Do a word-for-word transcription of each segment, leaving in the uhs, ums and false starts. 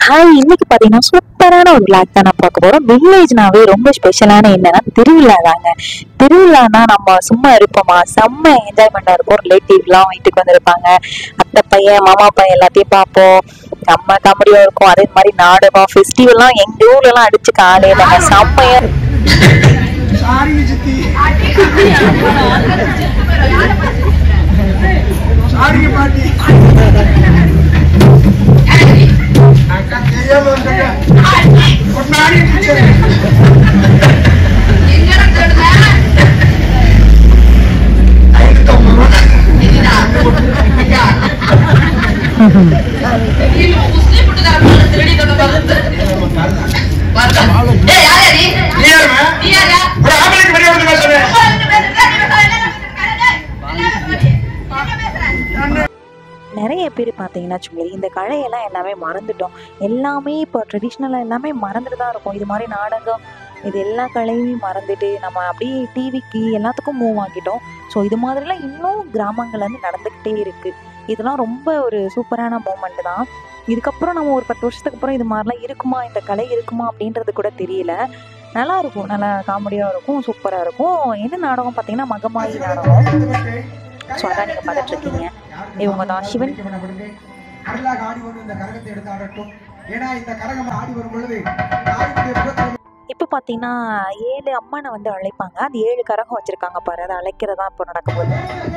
Hi, இன்னைக்கு பார்த்தீங்கன்னா சூப்பரான ஒரு விளாக் தான் நான் பார்க்க போகிறோம். வில்லேஜ்னாவே ரொம்ப ஸ்பெஷலான என்னன்னா திருவிழா தாங்க. திருவிழானா நம்ம சும்மா இருப்போமா, செம்ம என்ஜாய்மெண்ட்டாக இருக்கும். ரிலேட்டிவ்லாம் வீட்டுக்கு வந்திருப்பாங்க, அத்தை பையன் மாமா பையன் எல்லாத்தையும் பார்ப்போம். செம்ம காமெடியாக இருக்கும். அதே மாதிரி நாடகம் ஃபெஸ்டிவல்லாம் எங்கள் ஊர்லலாம் அடிச்சு காலையில் செம்மையாக நிறைய பேர் பார்த்தீங்கன்னா வச்சுக்கோங்களேன், இந்த கலையெல்லாம் எல்லாமே மறந்துட்டோம். எல்லாமே இப்போ ட்ரெடிஷ்னலாக எல்லாமே மறந்துட்டு தான் இருக்கும். இது மாதிரி நாடகம் இது எல்லா கலையுமே மறந்துட்டு நம்ம அப்படியே டிவிக்கு எல்லாத்துக்கும் மூவ் ஆகிட்டோம். ஸோ இது மாதிரிலாம் இன்னும் கிராமங்கள் வந்து நடந்துக்கிட்டே இருக்குது. இதெல்லாம் ரொம்ப ஒரு சூப்பரான மூமெண்ட் தான். இதுக்கப்புறம் நம்ம ஒரு பத்து வருஷத்துக்கு அப்புறம் இது மாதிரிலாம் இருக்குமா, இந்த கலை இருக்குமா அப்படின்றது கூட தெரியல. நல்லா இருக்கும், நல்லா காமெடியாக இருக்கும், சூப்பராக இருக்கும். என்ன நாடகம் பார்த்தீங்கன்னா மகமாயி நாடகம். ஸோ அதான் நீங்கள் பார்த்துட்டு இருக்கீங்க. இவங்க தான் சிவன். இப்போ பார்த்தீங்கன்னா ஏழு அம்மனை வந்து அழைப்பாங்க. அது ஏழு கரகம் வச்சுருக்காங்க பாரு, அதை அழைக்கிறதா இப்போ நடக்கும்போது.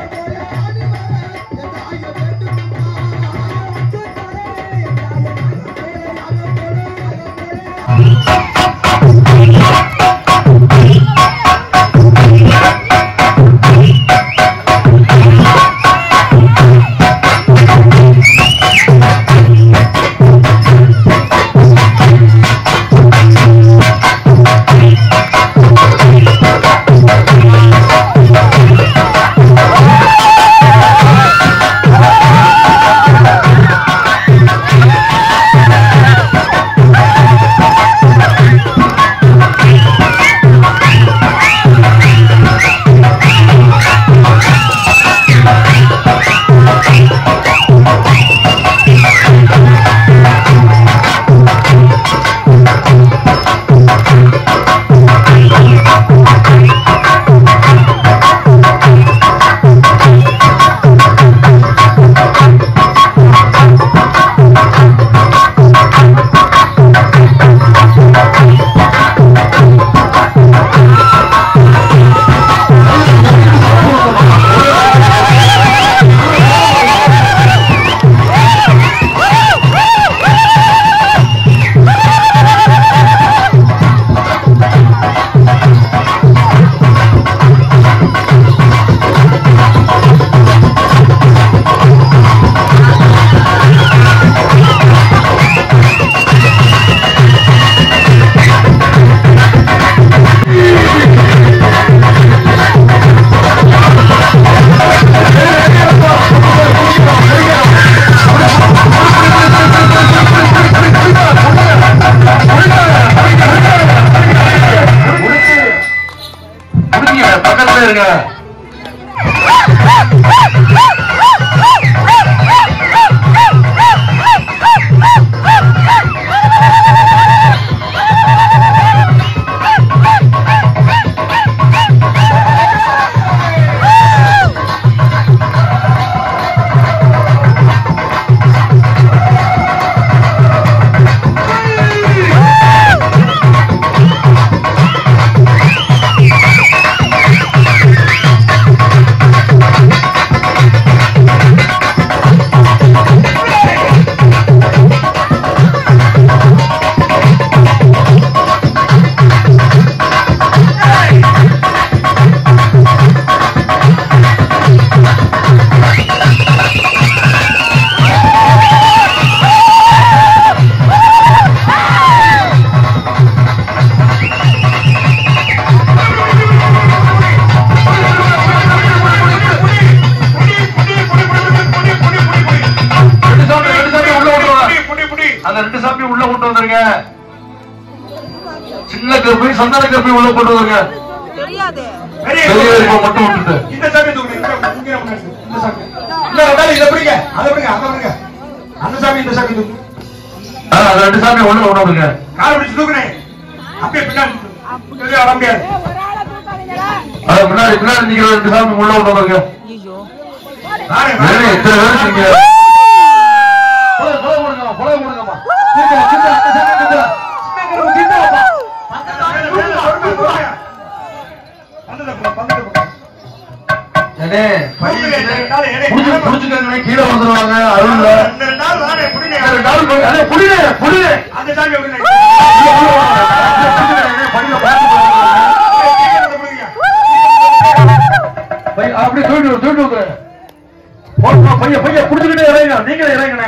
சின்ன கருப்பை சந்தான கருப்பை உள்ள கொண்டு வருங்க. தெரியாது பெரிய மட்டும் விட்டுட்டு இந்த சாமி தூக்கு இந்த சாமி இல்ல ரெண்டால இத பிடிங்க அத பிடிங்க அத பிடிங்க அந்த சாமி இந்த சாமி தூக்கு அது ரெண்டு சாமி ஒண்ணு ஒண்ணு கொடுங்க. கால் பிடிச்சு தூக்குனே அப்படியே பின்னாடி சொல்லி வர முடியாது. அது முன்னாடி பின்னாடி நீங்க ரெண்டு சாமி உள்ள ஒண்ணு கொடுங்க. எத்தனை பேர் நீங்க கீழே வந்துருவாங்க. அருள்ல அப்படி தூண்டு தூண்டு பைய பைய குடிச்சுக்கிட்டே இறங்க. நீங்களே இறங்கினே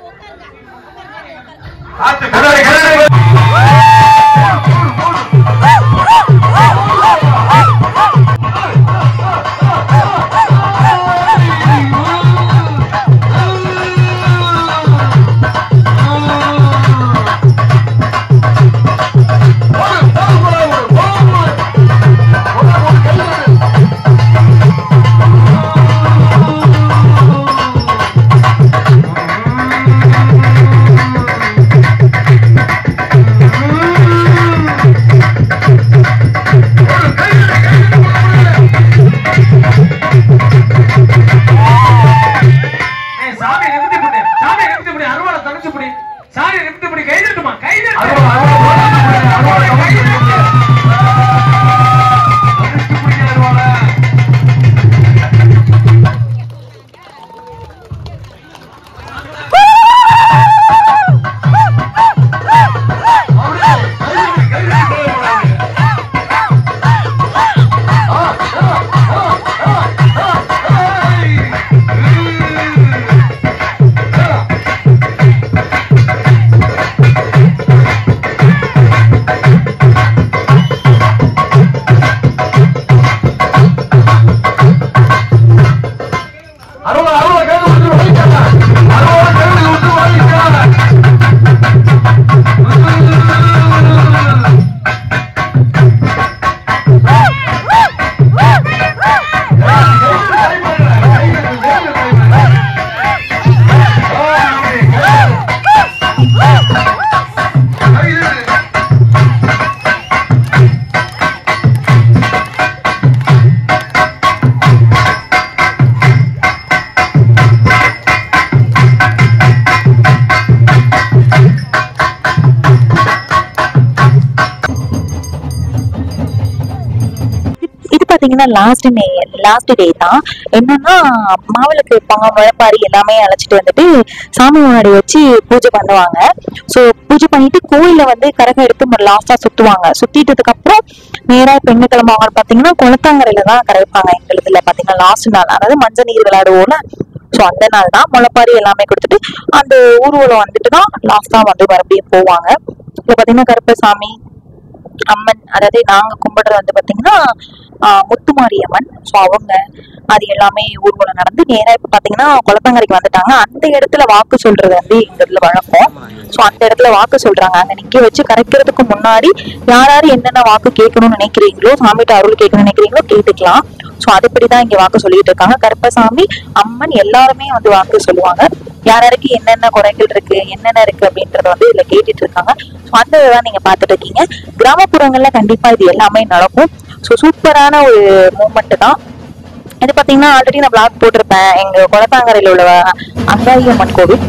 லாஸ்ட் லாஸ்ட் டே தான். என்னன்னா மாவிளக்கு வைப்பாங்க, முளைப்பாரி எல்லாமே அழைச்சிட்டு வந்துட்டு சாமி முன்னாடி வச்சு பூஜை பண்ணுவாங்க. ஸோ பூஜை பண்ணிட்டு கோயில வந்து கரகம் எடுத்து லாஸ்டா சுத்துவாங்க. சுத்திட்டதுக்கு அப்புறம் நேரா பெண்ணு கிளம்புவாங்க. பாத்தீங்கன்னா குளத்தாங்கரையில தான் கரைப்பாங்க. எங்களுதுல பாத்தீங்கன்னா லாஸ்ட் நாள், அதாவது மஞ்சள் நீர் விளையாடுவோம்ல, ஸோ அந்த நாள் தான் முளைப்பாரி எல்லாமே கொடுத்துட்டு அந்த ஊர்வலம் வந்துட்டு தான் லாஸ்டா வந்து மறுபடியும் போவாங்க. இப்ப பாத்தீங்கன்னா கருப்பசாமி அம்மன், அதாவது நாங்க கும்பிடுறது வந்து பாத்தீங்கன்னா ஆஹ் முத்துமாரி அம்மன். ஸோ அவங்க அது எல்லாமே ஊர்வலம் நடந்து நேரா இப்ப பாத்தீங்கன்னா குளத்தங்கரைக்கு வந்துட்டாங்க. அந்த இடத்துல வாக்கு சொல்றது வந்து எங்க இடத்துல வழக்கம். ஸோ அந்த இடத்துல வாக்கு சொல்றாங்க. அங்க நிக்க வச்சு கரைக்கிறதுக்கு முன்னாடி யார் யாரு என்னென்ன வாக்கு கேட்கணும்னு நினைக்கிறீங்களோ, சாமிகிட்ட அருள் கேட்கணும்னு நினைக்கிறீங்களோ கேட்டுக்கலாம். ஸோ அதுபடிதான் இங்க வாக்கு சொல்லிட்டு இருக்காங்க. கருப்பசாமி அம்மன் எல்லாருமே வந்து வாக்கு சொல்லுவாங்க. யார் யாருக்கு என்னென்ன குறைகள் இருக்கு, என்னென்ன இருக்கு அப்படின்றத வந்து இதுல கேட்டுட்டு இருக்காங்க. ஸோ அந்த இதுதான் நீங்க பாத்துட்டு இருக்கீங்க. கிராமப்புறங்கள்ல கண்டிப்பா இது எல்லாமே நடக்கும். ஸோ சூப்பரான ஒரு மூமெண்ட் தான் இது. பாத்தீங்கன்னா ஆல்ரெடி நான் பிளாக் போட்டிருப்பேன், எங்க குளத்தாங்கரையில உள்ள அங்காளி அம்மன் கோவில்.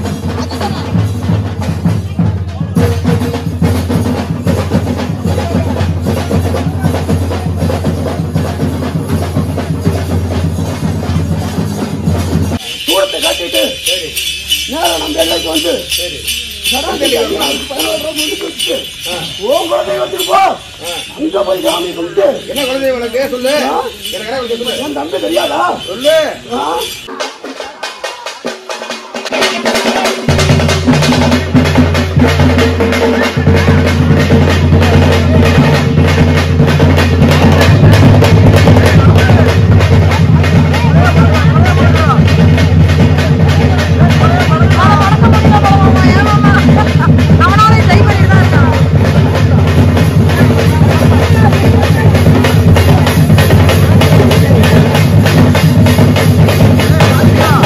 வந்து என்ன குழந்தை உனக்கு சொல்லு, என் தம்பி தெரியாதா சொல்லு. Yeah.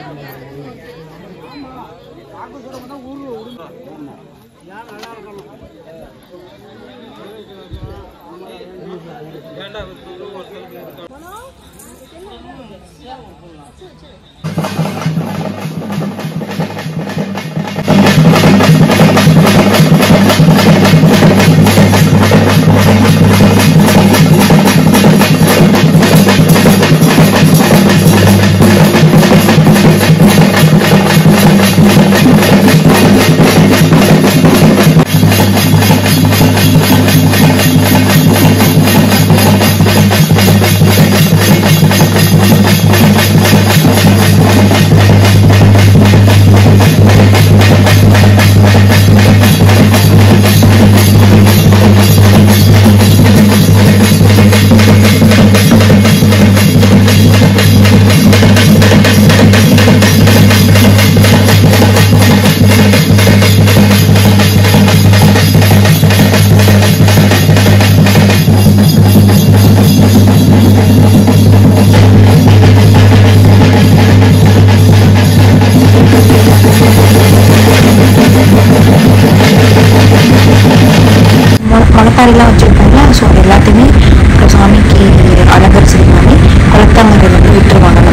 முளப்பாரிலாம் வச்சுருக்காங்க. ஸோ எல்லாத்தையுமே சாமிக்கு அலங்கரிச்சிருக்காங்க. குளத்தாங்கரையில் வந்து விட்டுருவாங்க.